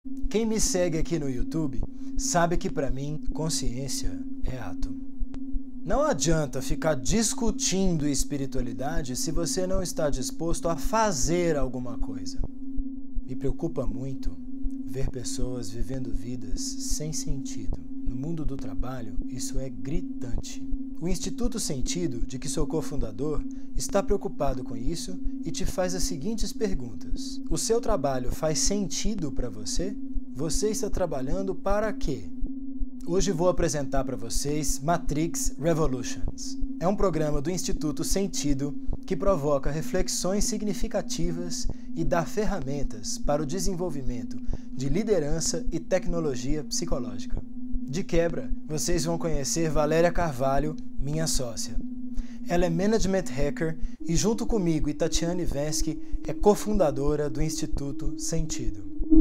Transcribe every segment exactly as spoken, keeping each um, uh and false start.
Quem me segue aqui no YouTube sabe que para mim consciência é ato. Não adianta ficar discutindo espiritualidade se você não está disposto a fazer alguma coisa. Me preocupa muito ver pessoas vivendo vidas sem sentido. No mundo do trabalho, isso é gritante. O Instituto Sentido, de que sou cofundador, está preocupado com isso e te faz as seguintes perguntas. O seu trabalho faz sentido para você? Você está trabalhando para quê? Hoje vou apresentar para vocês Matrix Revolutions. É um programa do Instituto Sentido que provoca reflexões significativas e dá ferramentas para o desenvolvimento de liderança e tecnologia psicológica. De quebra, vocês vão conhecer Valéria Carvalho, minha sócia. Ela é Management Hacker e junto comigo e Tatiane Vesky é cofundadora do Instituto Sentido.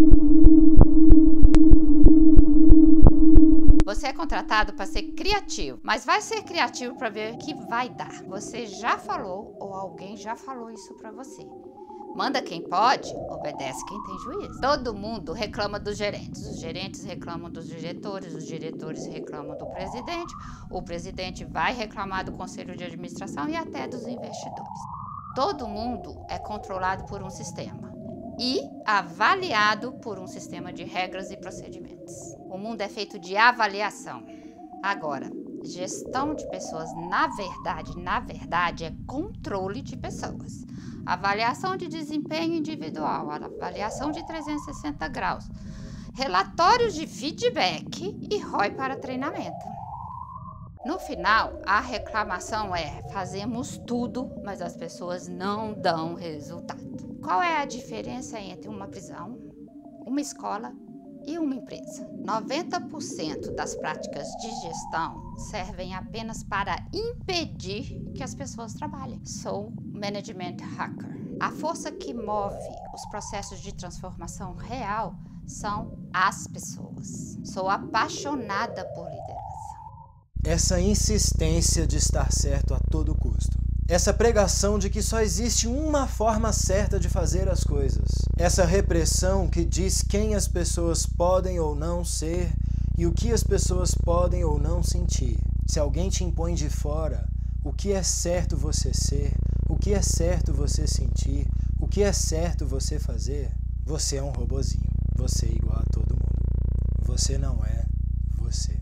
Você é contratado para ser criativo, mas vai ser criativo para ver o que vai dar. Você já falou ou alguém já falou isso para você. Manda quem pode, obedece quem tem juízo. Todo mundo reclama dos gerentes. Os gerentes reclamam dos diretores, os diretores reclamam do presidente, o presidente vai reclamar do conselho de administração e até dos investidores. Todo mundo é controlado por um sistema e avaliado por um sistema de regras e procedimentos. O mundo é feito de avaliação. Agora, gestão de pessoas, na verdade, na verdade, é controle de pessoas. Avaliação de desempenho individual, avaliação de trezentos e sessenta graus, relatórios de feedback e R O I para treinamento. No final, a reclamação é: fazemos tudo, mas as pessoas não dão resultado. Qual é a diferença entre uma prisão, uma escola e uma empresa? noventa por cento das práticas de gestão servem apenas para impedir que as pessoas trabalhem. Sou Management Hacker. A força que move os processos de transformação real são as pessoas. Sou apaixonada por liderança. Essa insistência de estar certo a todo custo. Essa pregação de que só existe uma forma certa de fazer as coisas. Essa repressão que diz quem as pessoas podem ou não ser e o que as pessoas podem ou não sentir. Se alguém te impõe de fora o que é certo você ser, o que é certo você sentir, o que é certo você fazer, você é um robozinho. Você é igual a todo mundo. Você não é você.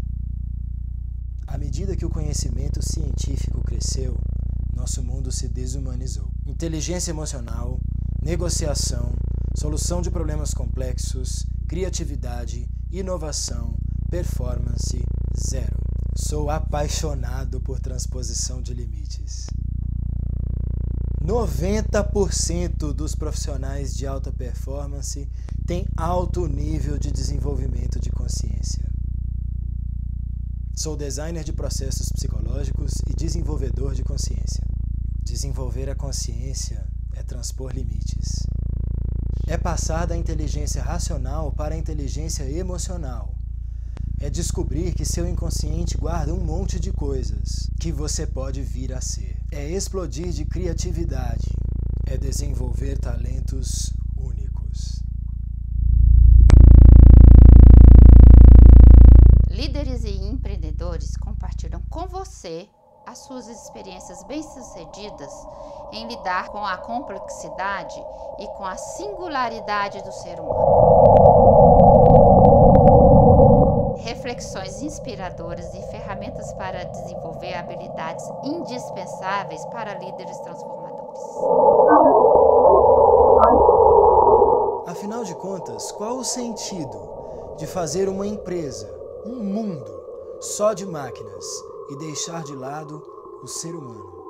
À medida que o conhecimento científico cresceu, nosso mundo se desumanizou. Inteligência emocional, negociação, solução de problemas complexos, criatividade, inovação, performance, zero. Sou apaixonado por transposição de limites. noventa por cento dos profissionais de alta performance têm alto nível de desenvolvimento de consciência. Sou designer de processos psicológicos e desenvolvedor de consciência. Desenvolver a consciência é transpor limites. É passar da inteligência racional para a inteligência emocional. É descobrir que seu inconsciente guarda um monte de coisas que você pode vir a ser. É explodir de criatividade. É desenvolver talentos únicos. Líderes e empreendedores compartilham com você as suas experiências bem-sucedidas em lidar com a complexidade e com a singularidade do ser humano. Reflexões inspiradoras e ferramentas para desenvolver habilidades indispensáveis para líderes transformadores. Afinal de contas, qual o sentido de fazer uma empresa, um mundo, só de máquinas e deixar de lado o ser humano?